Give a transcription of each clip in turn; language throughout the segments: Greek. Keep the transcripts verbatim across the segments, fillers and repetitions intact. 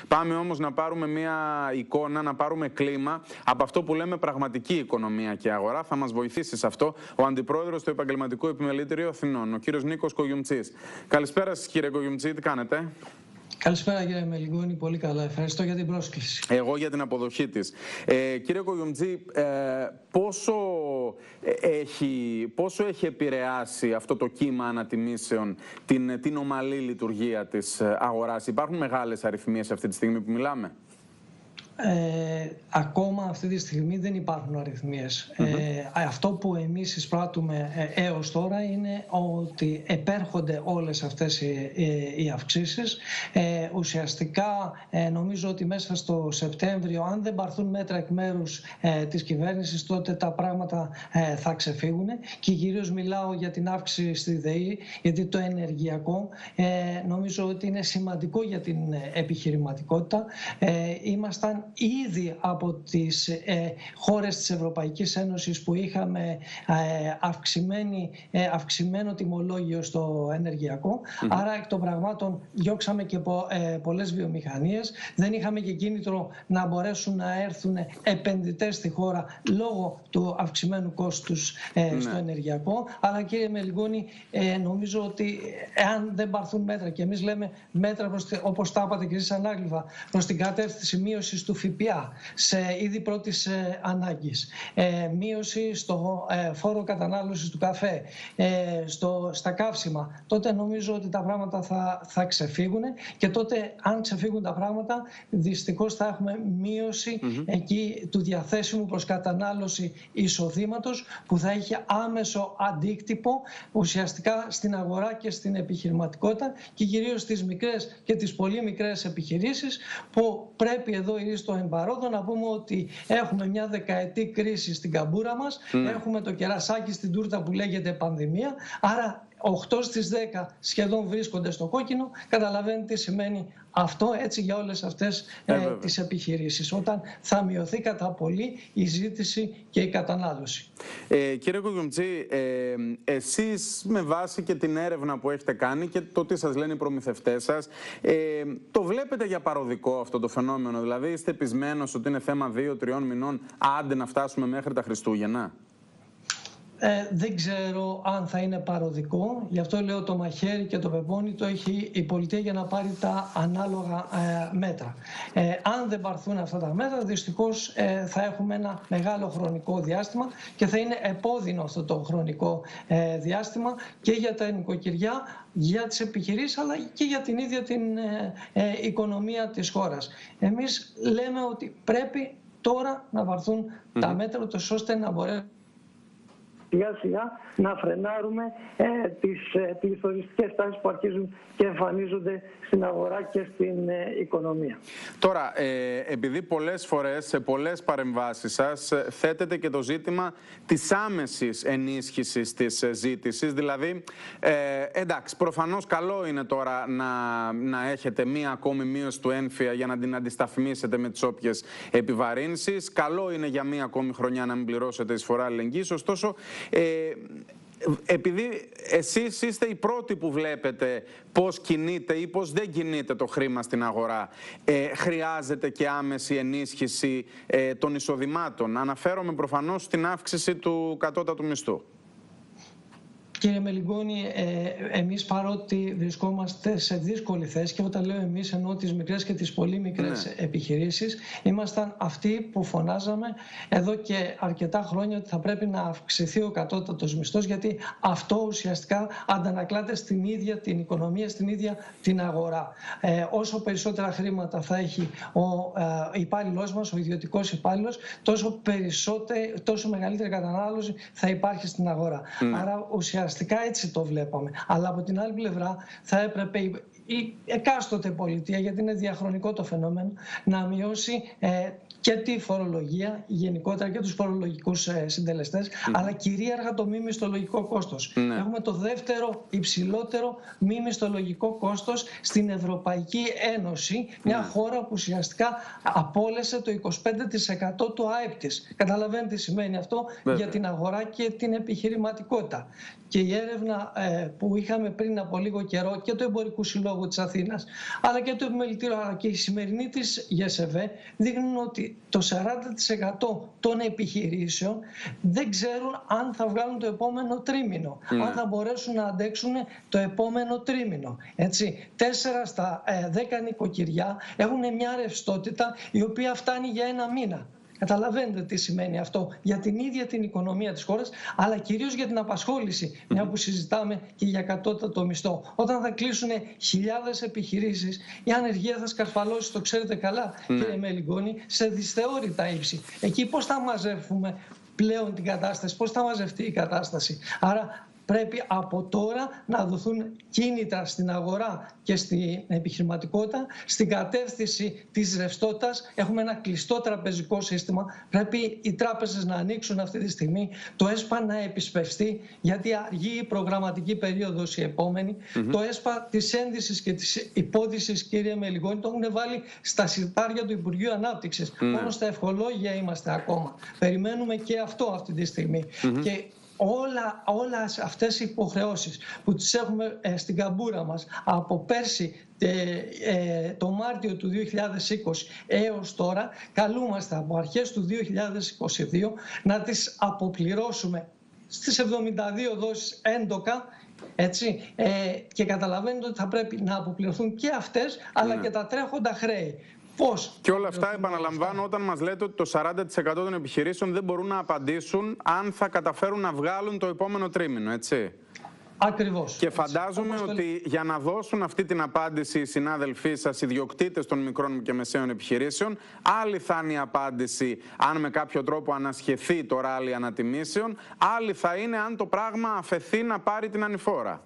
Πάμε όμως να πάρουμε μια εικόνα, να πάρουμε κλίμα από αυτό που λέμε πραγματική οικονομία και αγορά. Θα μας βοηθήσει σε αυτό ο Αντιπρόεδρος του Επαγγελματικού Επιμελητηρίου Αθηνών, ο κύριος Νίκος Κογιουμτσής. Καλησπέρα σας, κύριε Κογιουμτσή, τι κάνετε? Καλησπέρα, κύριε Μελιγούνη, πολύ καλά. Ευχαριστώ για την πρόσκληση. Εγώ για την αποδοχή της. Ε, κύριε Κογιουμτσή, ε, πόσο, έχει, πόσο έχει επηρεάσει αυτό το κύμα ανατιμήσεων την, την ομαλή λειτουργία της αγοράς? Υπάρχουν μεγάλες αριθμίες αυτή τη στιγμή που μιλάμε? Ε, ακόμα αυτή τη στιγμή δεν υπάρχουν αριθμίες. Mm-hmm. Ε, αυτό που εμείς εισπράττουμε ε, έως τώρα είναι ότι επέρχονται όλες αυτές οι, οι, οι αυξήσεις. Ε, ουσιαστικά ε, νομίζω ότι μέσα στο Σεπτέμβριο, αν δεν πάρθουν μέτρα εκ μέρους ε, της κυβέρνησης, τότε τα πράγματα ε, θα ξεφύγουν. Και κυρίως μιλάω για την αύξηση στη ΔΕΗ, γιατί το ενεργειακό ε, νομίζω ότι είναι σημαντικό για την επιχειρηματικότητα. Ε, ήμασταν ήδη από τις ε, χώρες της Ευρωπαϊκής Ένωσης που είχαμε ε, αυξημένη, ε, αυξημένο τιμολόγιο στο ενεργειακό. Mm-hmm. Άρα εκ των πραγμάτων διώξαμε και πο, ε, πολλές βιομηχανίες. Δεν είχαμε και κίνητρο να μπορέσουν να έρθουν επενδυτές στη χώρα λόγω του αυξημένου κόστους ε, mm-hmm. στο ενεργειακό. Αλλά κύριε Μελιγούνη, ε, νομίζω ότι εάν δεν πάρθουν μέτρα, και εμείς λέμε μέτρα προς, όπως τα είπατε και εσείς ανάγλυφα, προς την κατεύθυνση μείωσης του ΦΠΑ σε είδη πρώτης ε, ανάγκης, ε, μείωση στο ε, φόρο κατανάλωσης του καφέ, ε, στο, στα καύσιμα, τότε νομίζω ότι τα πράγματα θα, θα ξεφύγουν, και τότε αν ξεφύγουν τα πράγματα δυστυχώς θα έχουμε μείωση mm-hmm. εκεί του διαθέσιμου προς κατανάλωση εισοδήματος, που θα έχει άμεσο αντίκτυπο ουσιαστικά στην αγορά και στην επιχειρηματικότητα, και κυρίως στις μικρές και τις πολύ μικρές επιχειρήσεις, που πρέπει εδώ στο εμπαρόδο να πούμε ότι έχουμε μια δεκαετή κρίση στην καμπούρα μας, mm. έχουμε το κερασάκι στην τούρτα που λέγεται πανδημία, άρα οκτώ στις δέκα σχεδόν βρίσκονται στο κόκκινο. Καταλαβαίνετε τι σημαίνει αυτό έτσι για όλες αυτές ε, ε, τις επιχειρήσεις, όταν θα μειωθεί κατά πολύ η ζήτηση και η κατανάλωση. Ε, κύριε Κογιουμτσή, ε, εσείς με βάση και την έρευνα που έχετε κάνει και το τι σας λένε οι προμηθευτές σας, ε, το βλέπετε για παροδικό αυτό το φαινόμενο? Δηλαδή είστε πεισμένος ότι είναι θέμα δύο τριών μηνών, άντε να φτάσουμε μέχρι τα Χριστούγεννα? Ε, δεν ξέρω αν θα είναι παροδικό, γι' αυτό λέω το μαχαίρι και το πεπόνι το έχει η πολιτεία για να πάρει τα ανάλογα ε, μέτρα. Ε, αν δεν πάρθουν αυτά τα μέτρα, δυστυχώς ε, θα έχουμε ένα μεγάλο χρονικό διάστημα, και θα είναι επώδυνο αυτό το χρονικό ε, διάστημα και για τα νοικοκυριά, για τις επιχειρήσεις, αλλά και για την ίδια την ε, ε, οικονομία της χώρας. Εμείς λέμε ότι πρέπει τώρα να πάρθουν mm-hmm. τα μέτρα, ώστε να μπορέσουν σιγά σιγά να φρενάρουμε ε, τις ε, πληθωριστικές τάσεις που αρχίζουν και εμφανίζονται στην αγορά και στην ε, οικονομία. Τώρα, ε, επειδή πολλές φορές σε πολλές παρεμβάσεις σας ε, θέτετε και το ζήτημα της άμεσης ενίσχυσης της ε, ζήτησης, δηλαδή ε, εντάξει, προφανώς καλό είναι τώρα να, να έχετε μία ακόμη μείωση του έμφυα για να την αντισταθμίσετε με τις όποιες επιβαρύνσεις, καλό είναι για μία ακόμη χρονιά να μην πληρώσετε εισφορά αλληλεγγύης, ωστόσο Ε, επειδή εσείς είστε οι πρώτοι που βλέπετε πώς κινείται ή πώς δεν κινείται το χρήμα στην αγορά, ε, χρειάζεται και άμεση ενίσχυση ε, των εισοδημάτων? Αναφέρομαι προφανώς στην αύξηση του κατώτατου μισθού. Κύριε Μελιγούνη, ε, εμείς παρότι βρισκόμαστε σε δύσκολη θέση, και όταν λέω εμείς εννοώ τις μικρές και τις πολύ μικρές ναι. επιχειρήσεις, ήμασταν αυτοί που φωνάζαμε εδώ και αρκετά χρόνια ότι θα πρέπει να αυξηθεί ο κατώτατος μισθός, γιατί αυτό ουσιαστικά αντανακλάται στην ίδια την οικονομία, στην ίδια την αγορά. Ε, όσο περισσότερα χρήματα θα έχει ο ε, υπάλληλός μας, ο ιδιωτικός υπάλληλος, τόσο, τόσο μεγαλύτερη κατανάλωση θα υπάρχει στην αγορά. Mm. Άρα ουσιαστικά Ουσιαστικά έτσι το βλέπαμε. Αλλά από την άλλη πλευρά θα έπρεπε η εκάστοτε πολιτεία, γιατί είναι διαχρονικό το φαινόμενο, να μειώσει ε, και τη φορολογία γενικότερα και τους φορολογικούς ε, συντελεστές, mm. αλλά κυρίαρχα το μη μισθολογικό κόστος. Mm. Έχουμε το δεύτερο υψηλότερο μη μισθολογικό κόστος στην Ευρωπαϊκή Ένωση, μια mm. χώρα που ουσιαστικά απόλυσε το είκοσι πέντε τοις εκατό του ΑΕΠ της. Καταλαβαίνετε τι σημαίνει αυτό mm. για την αγορά και την επιχειρηματικότητα. Και η έρευνα ε, που είχαμε πριν από λίγο καιρό και του Εμπορικού Συλλόγου λόγο της Αθήνας, αλλά και το επιμελητήριο, αλλά και η σημερινή της ΓΕΣΕΒΕ δείχνουν ότι το σαράντα τοις εκατό των επιχειρήσεων δεν ξέρουν αν θα βγάλουν το επόμενο τρίμηνο, mm. αν θα μπορέσουν να αντέξουν το επόμενο τρίμηνο. Έτσι, τέσσερα στα δέκα νοικοκυριά έχουν μια ρευστότητα η οποία φτάνει για ένα μήνα. Καταλαβαίνετε τι σημαίνει αυτό για την ίδια την οικονομία της χώρας, αλλά κυρίως για την απασχόληση, μια που συζητάμε και για κατώτατο μισθό. Όταν θα κλείσουν χιλιάδες επιχειρήσεις, η ανεργία θα σκαρφαλώσει, το ξέρετε καλά, mm. κύριε Μελιγκόνη, σε δυσθεώρητα ύψη. Εκεί πώς θα μαζεύουμε πλέον την κατάσταση, πώς θα μαζευτεί η κατάσταση. Άρα πρέπει από τώρα να δοθούν κίνητρα στην αγορά και στην επιχειρηματικότητα, στην κατεύθυνση της ρευστότητας. Έχουμε ένα κλειστό τραπεζικό σύστημα. Πρέπει οι τράπεζες να ανοίξουν αυτή τη στιγμή, το ΕΣΠΑ να επισπευστεί, γιατί αργεί η προγραμματική περίοδος η επόμενη. Mm-hmm. Το ΕΣΠΑ της ένδυσης και της υπόδυσης, κύριε Μελιγκόνη, το έχουν βάλει στα συρτάρια του Υπουργείου Ανάπτυξης. Mm-hmm. Μόνο στα ευχολόγια είμαστε ακόμα. Περιμένουμε και αυτό αυτή τη στιγμή. Mm-hmm. Και Όλα, όλα αυτές οι υποχρεώσεις που τις έχουμε ε, στην καμπούρα μας από πέρσι ε, ε, το Μάρτιο του δύο χιλιάδες είκοσι έως τώρα, καλούμαστε από αρχές του δύο χιλιάδες είκοσι δύο να τις αποπληρώσουμε στις εβδομήντα δύο δόσεις έντοκα. Έτσι, ε, και καταλαβαίνετε ότι θα πρέπει να αποπληρωθούν και αυτές, αλλά ναι. και τα τρέχοντα χρέη. Πώς? Και όλα αυτά, επαναλαμβάνω, όταν μας λέτε ότι το σαράντα τοις εκατό των επιχειρήσεων δεν μπορούν να απαντήσουν αν θα καταφέρουν να βγάλουν το επόμενο τρίμηνο, έτσι. Ακριβώς. Και φαντάζομαι έτσι, ότι το... για να δώσουν αυτή την απάντηση οι συνάδελφοί σας, οι ιδιοκτήτες των μικρών και μεσαίων επιχειρήσεων, άλλη θα είναι η απάντηση αν με κάποιο τρόπο ανασχεθεί το ράλι ανατιμήσεων, άλλη θα είναι αν το πράγμα αφαιθεί να πάρει την ανηφόρα.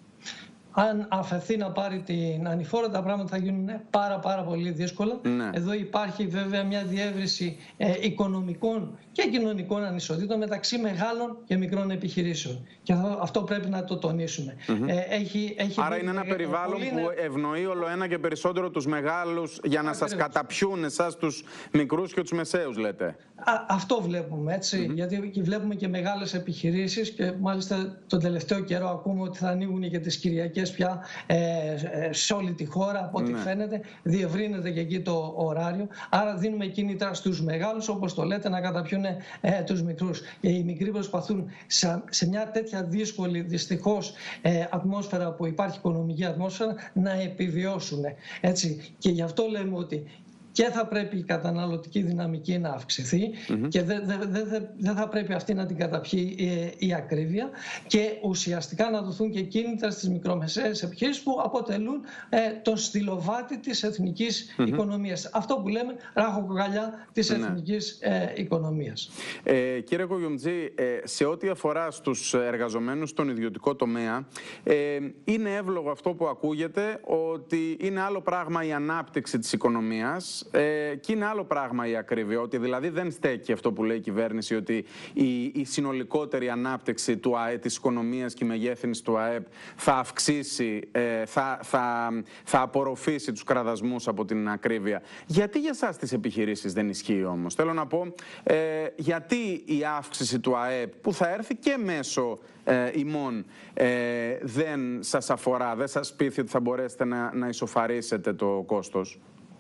Αν αφαιθεί να πάρει την ανηφόρα, τα πράγματα θα γίνουν πάρα πάρα πολύ δύσκολα. Ναι. Εδώ υπάρχει βέβαια μια διεύρυνση ε, οικονομικών και κοινωνικών ανισοτήτων μεταξύ μεγάλων και μικρών επιχειρήσεων. Και αυτό, αυτό πρέπει να το τονίσουμε. Mm-hmm. ε, έχει, έχει Άρα είναι ένα περιβάλλον που είναι... ευνοεί όλο ένα και περισσότερο τους μεγάλους για να σας καταπιούν εσάς τους μικρούς και τους μεσαίους, λέτε. Α, αυτό βλέπουμε, έτσι. Mm-hmm. Γιατί και βλέπουμε και μεγάλες επιχειρήσεις και μάλιστα τον τελευταίο καιρό ακούμε ότι θα ανοίγουν και τις Κυριακές πια ε, ε, σε όλη τη χώρα, από ό,τι ναι. φαίνεται. Διευρύνεται και εκεί το ωράριο. Άρα δίνουμε κίνητρα στους μεγάλους, όπως το λέτε, να καταπιούν ε, τους μικρούς. Και οι μικροί προσπαθούν σε, σε μια τέτοια δύσκολη, δυστυχώς, ε, ατμόσφαιρα που υπάρχει, οικονομική ατμόσφαιρα, να επιβιώσουν. Έτσι. Και γι' αυτό λέμε ότι και θα πρέπει η καταναλωτική δυναμική να αυξηθεί mm-hmm. και δεν δε, δε, δε, δε θα πρέπει αυτή να την καταπιεί η, η ακρίβεια και ουσιαστικά να δοθούν και κίνητρα στις μικρομεσαίες επιχειρήσεις που αποτελούν ε, τον στυλοβάτη της εθνικής mm-hmm. οικονομίας. Αυτό που λέμε ράχοκοκαλιά της mm-hmm. εθνικής ε, οικονομίας. Ε, κύριε Κογιομτζή, ε, σε ό,τι αφορά στους εργαζομένους στον ιδιωτικό τομέα, ε, είναι εύλογο αυτό που ακούγεται, ότι είναι άλλο πράγμα η ανάπτυξη της οικονομίας. Ε, και είναι άλλο πράγμα η ακρίβεια, ότι δηλαδή δεν στέκει αυτό που λέει η κυβέρνηση, ότι η, η συνολικότερη ανάπτυξη του ΑΕΠ, της οικονομίας και η μεγέθυνση του ΑΕΠ θα αυξήσει, ε, θα, θα, θα απορροφήσει τους κραδασμούς από την ακρίβεια. Γιατί για εσάς τις επιχειρήσεις δεν ισχύει όμως? Θέλω να πω, ε, γιατί η αύξηση του ΑΕΠ που θα έρθει και μέσω ε, ημών ε, δεν σας αφορά, δεν σας πείθει ότι θα μπορέσετε να, να ισοφαρίσετε το κόστος?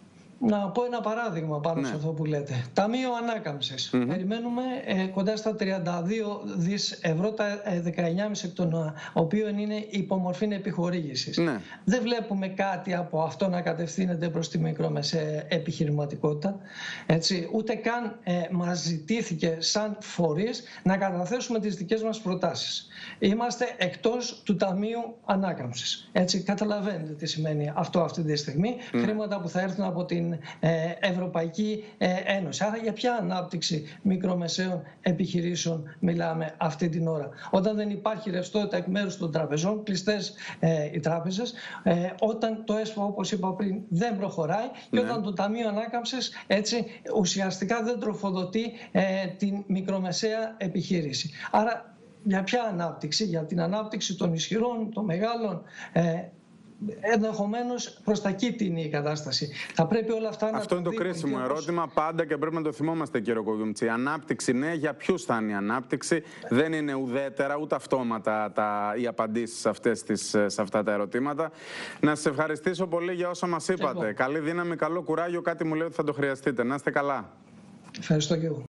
Να πω ένα παράδειγμα πάνω ναι. σε αυτό που λέτε. Ταμείο Ανάκαμψης. Mm-hmm. Περιμένουμε ε, κοντά στα τριάντα δύο δις ευρώ, τα ε, δεκαεννιά κόμμα πέντε εκ των οποίων είναι υπομορφή επιχορήγησης. Ναι. Δεν βλέπουμε κάτι από αυτό να κατευθύνεται προς τη μικρομεσαία επιχειρηματικότητα. Έτσι, ούτε καν ε, μας ζητήθηκε σαν φορείς να καταθέσουμε τις δικές μας προτάσεις. Είμαστε εκτός του Ταμείου Ανάκαμψης. Έτσι, καταλαβαίνετε τι σημαίνει αυτό αυτή τη στιγμή. Mm. Χρήματα που θα έρθουν από την Ευρωπαϊκή Ένωση. Άρα για ποια ανάπτυξη μικρομεσαίων επιχειρήσεων μιλάμε αυτή την ώρα? Όταν δεν υπάρχει ρευστότητα εκ μέρους των τραπεζών, κλειστές ε, οι τράπεζες, ε, όταν το ΕΣΠΑ, όπως είπα πριν, δεν προχωράει και ναι. όταν το Ταμείο Ανάκαμψης έτσι ουσιαστικά δεν τροφοδοτεί ε, την μικρομεσαία επιχείρηση. Άρα για ποια ανάπτυξη? Για την ανάπτυξη των ισχυρών, των μεγάλων, ε, ενδεχομένως προς τα εκεί τίνει η κατάσταση. Θα πρέπει όλα αυτά Αυτό να είναι το δούμε, κρίσιμο όπως... ερώτημα πάντα και πρέπει να το θυμόμαστε, κύριε Κογιούμτση. Η ανάπτυξη, ναι, για ποιους θα είναι η ανάπτυξη? Δεν είναι ουδέτερα ούτε αυτόματα τα, οι απαντήσεις αυτές τις, σε αυτά τα ερωτήματα. Να σας ευχαριστήσω πολύ για όσα μας είπατε. Καλή δύναμη, καλό κουράγιο. Κάτι μου λέει ότι θα το χρειαστείτε. Να είστε καλά. Ευχαριστώ και εγώ.